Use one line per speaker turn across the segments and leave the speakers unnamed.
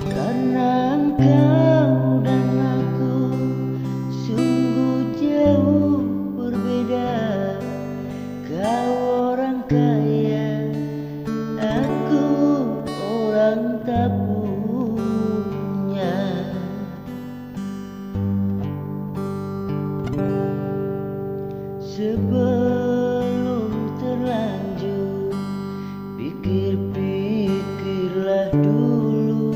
Karena engkau dan aku sungguh jauh berbeda. Kau orang kaya, aku orang tak punya. Sebelum terlanjur, pikir-pikirlah dulu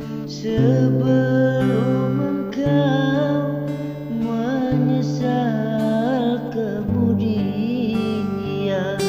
sebelum engkau menyesal kemudian.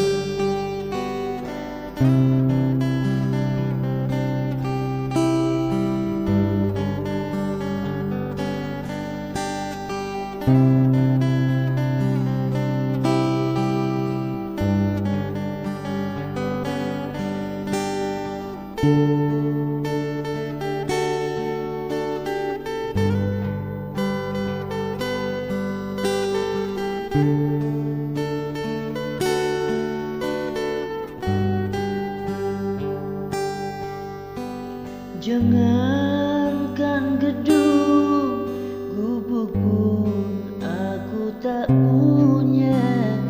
Jangankan gedung, gubuk pun aku tak punya.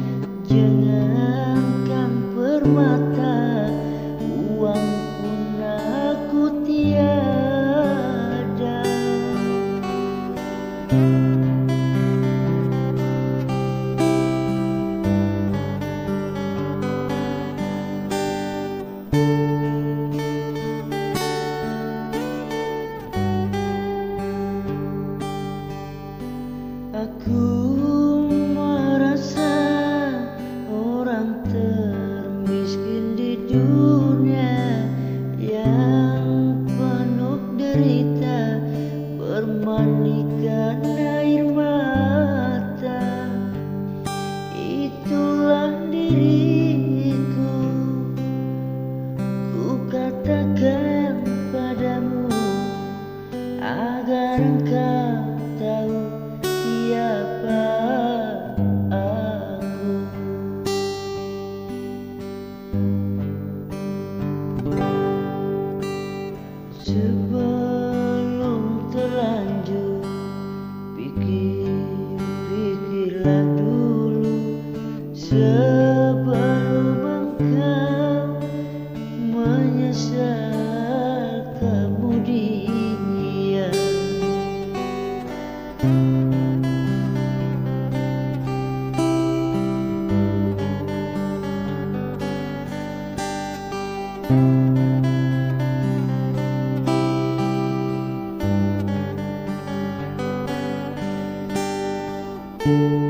Jangankan permata, uang pun aku tiada. Aku merasa orang termiskin di dunia yang penuh derita, bermanikan air mata. Itulah diriku, ku katakan padamu agar engkau tahu siapa aku. Sebelum terlanjur, pikir-pikirlah dulu sebelum engkau menyesal kemudian. Thank you.